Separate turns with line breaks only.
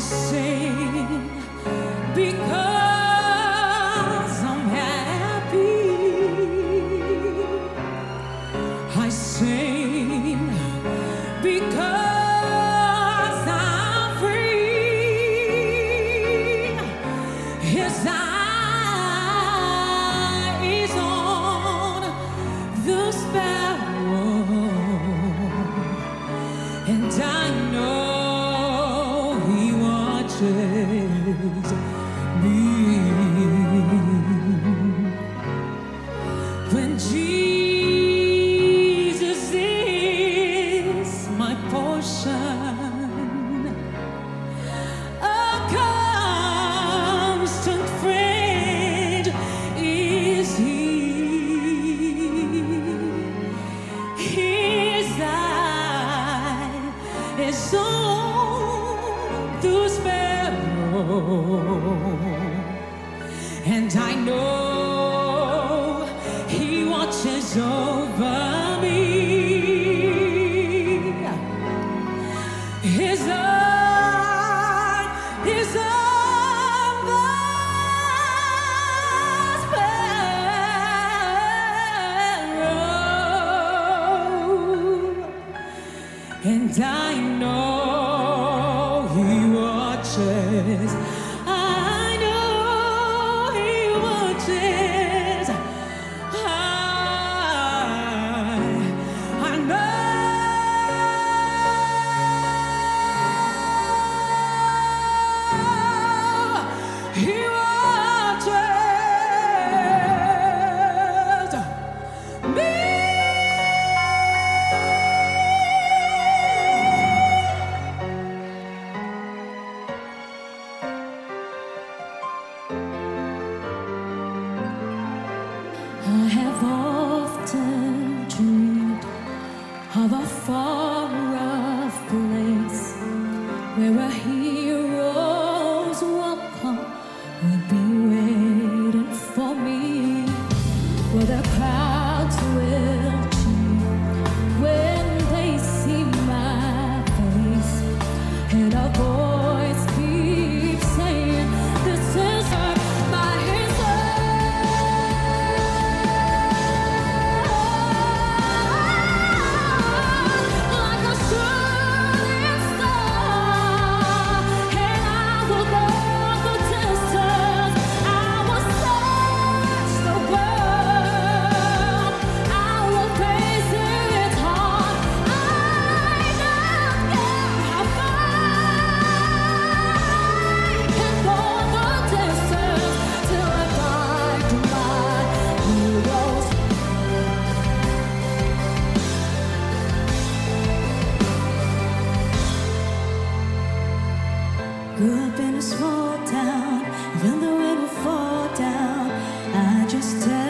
sing because I'm happy. I sing because I'm free. His eyes on the sparrow, and I know He watches me. When Jesus is my portion, a constant friend is He. His eye is on the sparrow, and I know He watches over me. His eye is on the sparrow, and I know He watches. I know He watches. I know He watches me. I have often dreamed of a far-off place where a hero's welcome would be waiting for me, where the crowds will cheer when they see my face, and a voice keeps saying, "This is her, by His like a shooting star, and I will go the distance. I will search the world. I will praise His heart. I don't care how far. I can go the distance till I die to my heroes. Grew up in a small town, when the rain would fall down, I just tell